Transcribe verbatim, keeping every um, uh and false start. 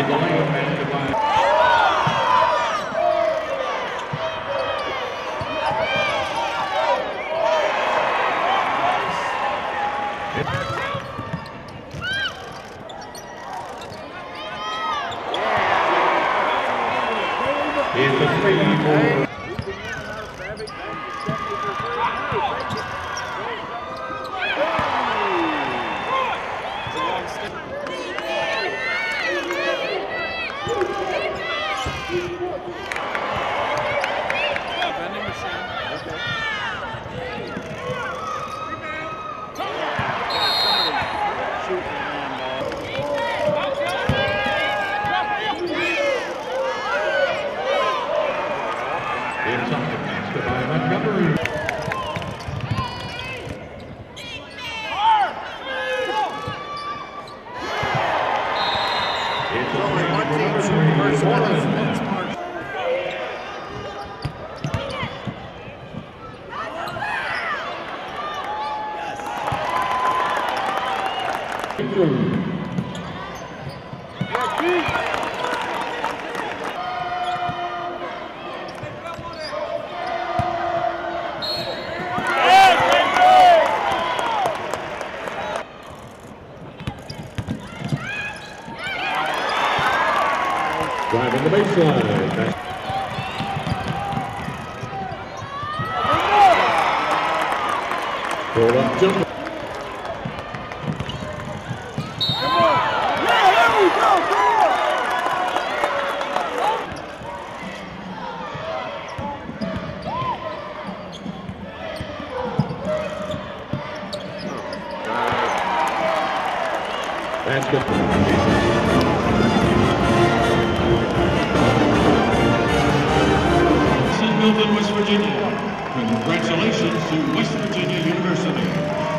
In the lane, basketball. It's a three for It's up to basket by Montgomery. It's a three for Montgomery. Driving the baseline. Pull up jumper. Come on. Yeah, there we go. Go on. Basketball. Milton, West Virginia. Congratulations to West Virginia University.